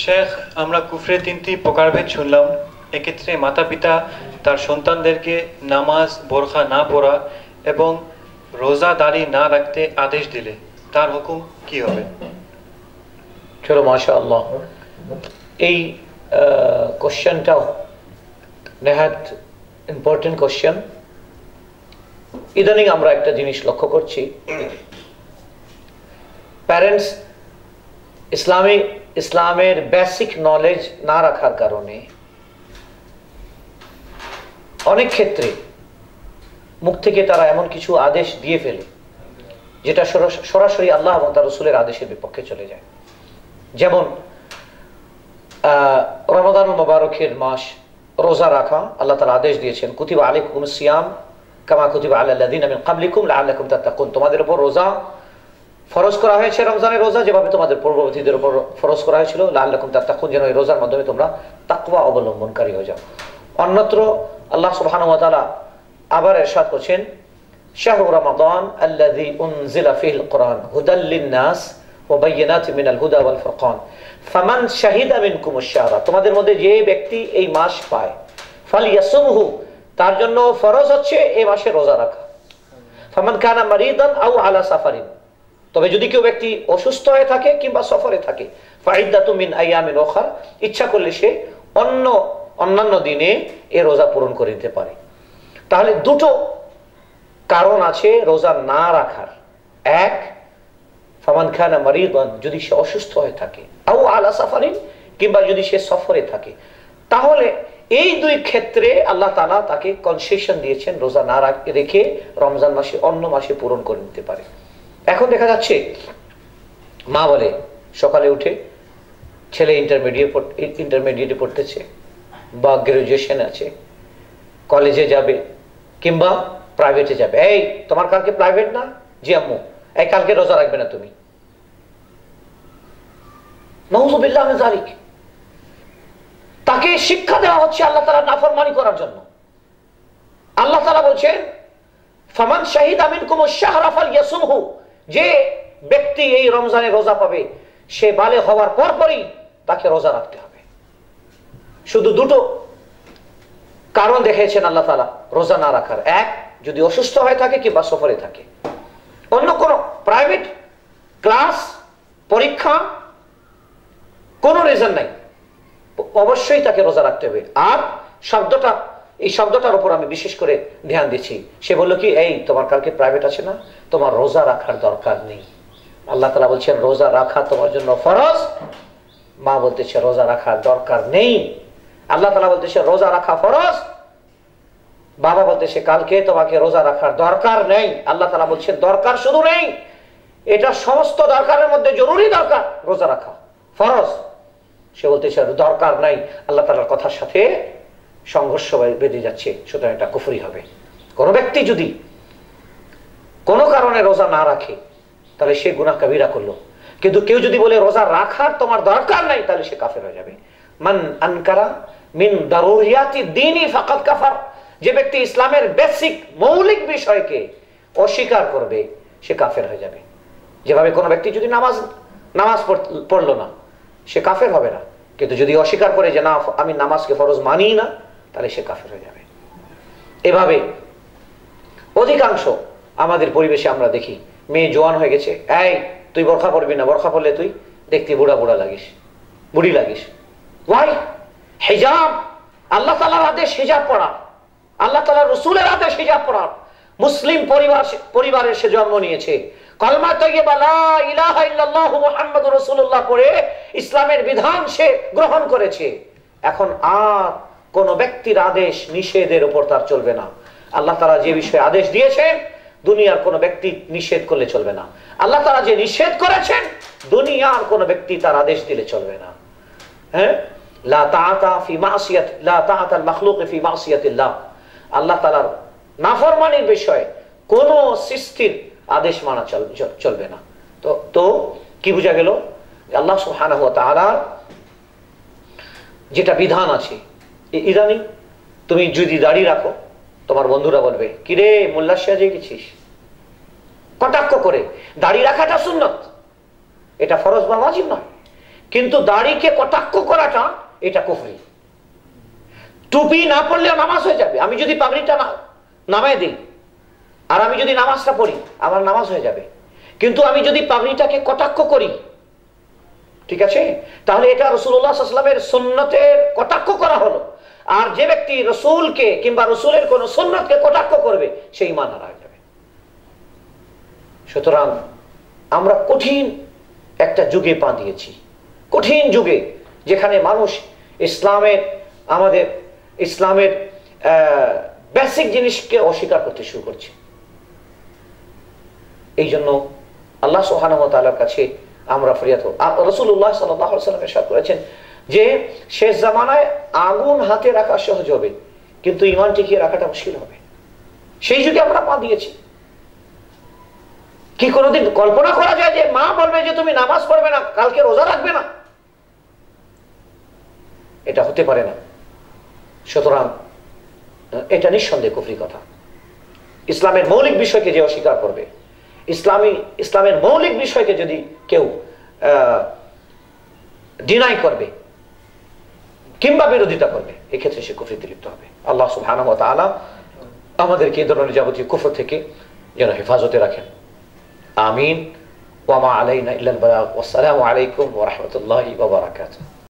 শেখ, আমরা কুফরের 3টি প্রকারভেদ শুনলাম। এক্ষেত্রে মাতা পিতা তার সন্তানদেরকে নামাজ বোরখা না পড়া এবং রোজা দাড়ি না রাখতে আদেশ দিলে তার হুকুম কি হবে? চলো, মাশাআল্লাহ, এই কোশ্চেনটাও নেহাত ইম্পর্টেন্ট কোশ্চেন। ইদানিং আমরা একটা জিনিস লক্ষ্য করছি, প্যারেন্টস ইসলামের বেসিক নলেজ না রাখার কারণে অনেক ক্ষেত্রে মুখ থেকে তারা এমন কিছু আদেশ দিয়ে ফেলে যেটা সরাসরি আল্লাহ এবং তার রাসূলের আদেশের বিপক্ষে চলে যায়। যেমন রমাদান মুবারকের মাস, রোজা রাখা, আল্লাহ তাআলা আদেশ দিয়েছেন কুতিবা আলাইকুমুস সিয়াম কামা কুতিবা আলাল লাযিনা মিন ক্বাবলিকুম লাআল্লাকুম তাত্তাকুন। তোমাদের উপর রোজা ফরজ করা হয়েছে, রমজানের রোজা যেভাবে তোমাদের পূর্ববর্তীদের উপর ফরজ করা হয়েছিল, লাআল্লাকুম তাত্তাকুন, যেন এই রোজার মাধ্যমে তোমরা তাকওয়া অবলম্বনকারী হয়ে যাও। অন্যত্র আল্লাহ সুবহানাহু ওয়া তাআলা আবার ইরশাদ করছেন, শাহরু রমাদান আল্লাযী উনজিলা ফীহিল কুরআন হুদাল লিন-নাস ওয়া বায়্যিনাতিন মিনাল হুদা ওয়াল ফুরকান ফামান শাহিদা মিনকুমুশ শাহরা। তোমাদের মধ্যে যে ব্যক্তি এই মাস পায়, ফালইয়াসুমহু, তার জন্য ফরজ হচ্ছে এই মাসে রোজা রাখা। ফামান কানা মারিদান আও আলা সাফারিন, তবে যদি কেউ ব্যক্তি অসুস্থ হয়ে থাকে কিংবা সফরে থাকে, ফাইদ্দাতুম মিন আইয়ামিন উখরা, ইচ্ছা করলে সে অন্যান্য দিনে এ রোজা পূরণ করে দিতে পারে। তাহলে দুটো কারণ আছে রোজা না রাখার। এক, ফামান কানা মারিদান, যদি সে অসুস্থ হয়ে থাকে, আও আলা সাফারিন, কিংবা যদি সে সফরে থাকে। তাহলে এই দুই ক্ষেত্রে আল্লাহ তাআলা তাকে কনসেশন দিয়েছেন, রোজা না রেখে রমজান মাসে অন্য মাসে পূরণ করে নিতে পারে। এখন দেখা যাচ্ছে মা বলে সকালে উঠে ছেলে ইন্টারমিডিয়েটে পড়তেছে বা গ্রাজুয়েশন আছে, কলেজে যাবে কিংবা প্রাইভেটে যাবে, এই তোমার কালকে প্রাইভেট না? জি আম্মু। এই কালকে রোজা রাখবে না তুমি? নাউযুবিল্লাহ মিন যালিক। তাকে শিক্ষা দেওয়া হচ্ছে আল্লাহ তাআলার নাফরমানি করার জন্য। আল্লাহ তাআলা বলছেন, ফামান শাহিদা মিনকুমুশ শাহরা ফালইয়াসুমহু, যে ব্যক্তি এই রমজানে রোজা পাবে সে বালেগ হওয়ার পরপরই তাকে রোজা রাখতে হবে। শুধু দুটো কারণ দেখিয়েছেন আল্লাহ তাআলা রোজা না রাখার। এক, যদি অসুস্থ হয়ে থাকে কিংবা সফরে থাকে। অন্য কোনো প্রাইভেট ক্লাস, পরীক্ষা, কোনো রিজন নাই, অবশ্যই তাকে রোজা রাখতে হবে। আর এই শব্দটার উপর আমি বিশেষ করে ধ্যান দিচ্ছি। সে বললো কি, এই তোমার কালকে প্রাইভেট আছে না, তোমার রোজা রাখার দরকার নেই। আল্লাহ তাআলা বলছেন রোজা রাখা তোমার জন্য ফরজ। মা বলতেছে রোজা রাখার দরকার নেই। আল্লাহ তাআলা বলতেছে রোজা রাখা ফরজ, বাবা বলতেছে কালকে তোমাকে রোজা রাখার দরকার নেই। আল্লাহ তাআলা বলছেন দরকার শুধু নেই, এটা সমস্ত দরকারের মধ্যে জরুরি দরকার, রোজা রাখা ফরজ। সে বলতেছে দরকার নাই, আল্লাহ তাআলার কথার সাথে সংঘর্ষ বেঁধে যাচ্ছে, সুতরাং এটা কুফরি হবে। কোন ব্যক্তি যদি কোনো কারণে রোজা না রাখে তাহলে সে গুনাহ কবিরা করলো। কিন্তু কেউ যদি বলে রোজা রাখার তোমার দরকার নাই, তাহলে সে কাফের হয়ে যাবে। মান আনকারা মিন দারুরিয়াতি দ্বীনি ফাকাদ কাফার, যে ব্যক্তি ইসলামের বেসিক মৌলিক বিষয়কে অস্বীকার করবে সে কাফের হয়ে যাবে। যেভাবে কোনো ব্যক্তি যদি নামাজ পড়লো না, সে কাফের হবে না, কিন্তু যদি অস্বীকার করে যে না আমি নামাজকে ফরজ মানি না, তাহলে সে কাফের হয়ে যাবে। এভাবে অধিকাংশ আমাদের পরিবেশে আমরা দেখি, মেয়ে জোয়ান হয়ে গেছে, এই তুই বোরখা পরবি না, বোরখা পরলে তুই দেখতে বুড়া লাগিস, বুড়ি লাগিস। ওয়াই? হিজাব, আল্লাহ তাআলার আদেশ হিজাব পড়া, আল্লাহ তাআলার রাসূলের আদেশ হিজাব পড়া। মুসলিম পরিবারের সে জন্ম নিয়েছে, কলমা তাইয়্যিবা লা ইলাহা ইল্লাল্লাহু মুহাম্মাদুর রাসূলুল্লাহ পড়ে ইসলামের বিধান সে গ্রহণ করেছে। এখন আর কোন ব্যক্তির আদেশ নিষেধের উপর তার চলবে না। আল্লাহ তাআলা যে বিষয়ে আদেশ দিয়েছেন, দুনিয়ার কোন ব্যক্তি নিষেধ করলে চলবে না। আল্লাহ তাআলা যে নিষেধ করেছেন, দুনিয়ার কোন ব্যক্তি তার আদেশ দিলে চলবে না। হ্যাঁ, লা তাআতা ফি মাসিয়াত, লা তাআতা আল মাখলুক ফি মাসিয়াতিল্লাহ। আল্লাহ তাআলার নাফরমানির বিষয়ে কোন সৃষ্টির আদেশ মানা চলবে না। তো কি বোঝা গেল? আল্লাহ সুবহানাহু ওয়া তাআলা যেটা বিধান আছে, ইদানিং তুমি যদি দাড়ি রাখো, তোমার বন্ধুরা বলবে কিরে মোল্লা সাজে গেছিস, কটাক্ষ করে। দাড়ি রাখাটা সুন্নত, এটা ফরজ বা ওয়াজিব নয়। কিন্তু দাড়িকে কটাক্ষ করাটা এটা কুফরি। টুপি না পড়লেও নামাজ হয়ে যাবে। আমি যদি পাগড়িটা নামায় দিই আর আমি যদি নামাজটা পড়ি, আমার নামাজ হয়ে যাবে। কিন্তু আমি যদি পাগড়িটাকে কটাক্ষ করি, ঠিক আছে, তাহলে এটা রাসূলুল্লাহ সাল্লাল্লাহু আলাইহি ওয়াসাল্লামের সুন্নতের কটাক্ষ করা হলো। আর যে ব্যক্তি রাসূলকে কিংবা রাসূলের কোন সুন্নতকে কটাক্ষ করবে, সে ঈমান হারা হয়ে যাবে। সুতরাং আমরা কঠিন একটা যুগে পা দিয়েছি, কঠিন যুগে, যেখানে মানুষ আমাদের ইসলামের বেসিক জিনিসকে অস্বীকার করতে শুরু করছে। এই জন্য আল্লাহ সুবহানাহু ওয়া তাআলার কাছে আমরা ফরিয়াদ করব। রাসূলুল্লাহ সাল্লাল্লাহু আলাইহি ওয়াসাল্লাম ইরশাদ করেছেন যে শেষ জামানায় আগুন হাতে রাখা সহজ হবে, কিন্তু ঈমান টিকিয়ে রাখাটা মুশকিল হবে। সেই যুগে আমরা পা দিয়েছি। কি কোনোদিন কল্পনা করা যায় যে মা বলবে যে তুমি নামাজ পড়বে না, কালকে রোজা রাখবে না? এটা হতে পারে না। সুতরাং এটা নিঃসন্দেহে কুফরি কথা। ইসলামের মৌলিক বিষয়কে যে অস্বীকার করবে, ইসলামের মৌলিক বিষয়কে যদি কেউ ডিনাই করবে কিংবা বিরোধিতা করবে, এক্ষেত্রে সে কুফরিতে লিপ্ত হবে। আল্লাহ সুবহানাহু ওয়া তাআলা আমাদেরকে এই ধরনের যাবতীয় কুফর থেকে যেন হেফাজতে রাখেন। আমিন। ওয়া মা আলাইনা ইল্লাল বালাগ। ওয়াসসালামু আলাইকুম ওয়া রাহমাতুল্লাহি ওয়া বারাকাতুহু।